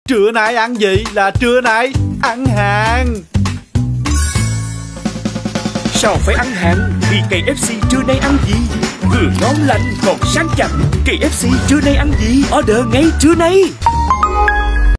Trưa nay ăn gì là trưa nay ăn hàng. Sao phải ăn hàng? Vì KFC trưa nay ăn gì? Vừa ngon lành còn sang chảnh. KFC trưa nay ăn gì? Order ngay trưa nay.